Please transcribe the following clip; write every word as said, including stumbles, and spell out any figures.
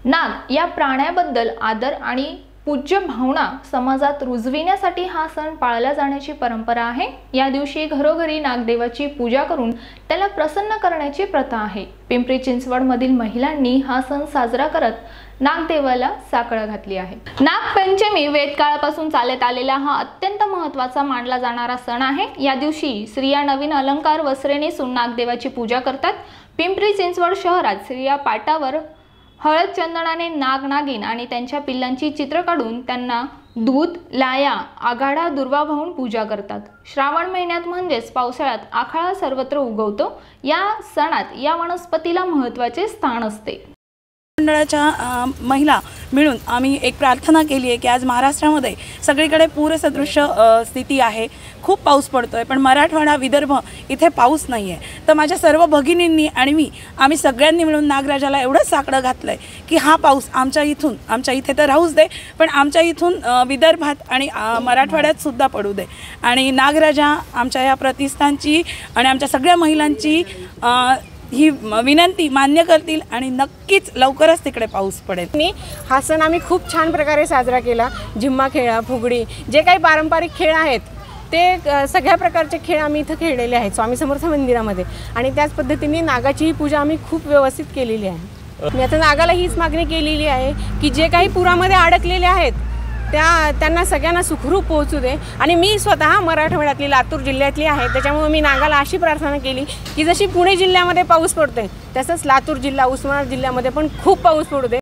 नाग या प्राण्याबद्दल आदर आणि पूज्य भावना समाजात रुजविण्यासाठी हा सण पाळला जाण्याची परंपरा आहे। या दिवशी घरोघरी नागदेवाची पूजा करून त्याला प्रसन्न करण्याची प्रथा आहे। पिंपरी चिंचवड मधील महिलांनी हा सण साजरा करत नागदेवाला साकडं घातली आहे। नागपंचमी वेदकाळापासून चालत आलेला हा अत्यंत महत्त्वाचा मानला जाणारा सण आहे। या दिवशी स्त्रिया नवीन अलंकार वस्त्रे नेसून नागदेवाची पूजा करतात। पिंपरी चिंचवड शहरात स्त्रिया पाटावर हळद चंदनाने नाग नागिन आणि त्यांच्या पिल्लांची चित्र काढून त्यांना दूध, लाया, आघाडा, दुर्वा वाहून पूजा करतात। श्रावण महिन्यात म्हणजेच पावसाळ्यात आखाळा सर्वत्र उगवतो। या सणात या वनस्पतीला महत्त्वाचे स्थान असते। मंडळाच्या महिला मिळून आम्ही एक प्रार्थना केली आहे की आज महाराष्ट्रामध्ये सगळीकडे पूरसदृश स्थिती आहे, खूप पाऊस पडतोय, पण मराठवाडा विदर्भ इथे पाऊस नाही आहे। तर माझ्या सर्व भगिनींनी आणि मी आम्ही सगळ्यांनी मिळून नागराजाला एवढं साकडं घातलंय की हा पाऊस आमच्या इथून आमच्या इथे तर राहूच दे, पण आमच्या इथून विदर्भात आणि मराठवाड्यात सुद्धा पडू दे। आणि नागराजा आमच्या या प्रतिष्ठानची आणि आमच्या सगळ्या महिलांची ही विनंती मान्य करतील आणि नक्कीच लवकरच तिकडे पाऊस पडेल। हा सण आम्ही खूप छान प्रकारे साजरा केला। झिम्मा खेळ, फुगडी, जे काही पारंपरिक खेळ आहेत ते सगळ्या प्रकारचे खेळ आम्ही इथं खेळलेले आहेत स्वामी समर्थ मंदिरामध्ये। आणि त्याच पद्धतीने नागाचीही पूजा आम्ही खूप व्यवस्थित केलेली आहे। मी आता नागाला हीच मागणी केलेली आहे की जे काही पुरामध्ये अडकलेले आहेत त्या त्यांना सगळ्यांना सुखरूप पोहोचू दे। आणि मी स्वतः मराठवाड्यातली लातूर जिल्ह्यातली आहे, त्याच्यामुळे मी नागाला अशी प्रार्थना केली की जशी पुणे जिल्ह्यामध्ये पाऊस पडतोय तसंच लातूर जिल्हा, उस्मानाबाद जिल्ह्यामध्ये पण खूप पाऊस पडू दे।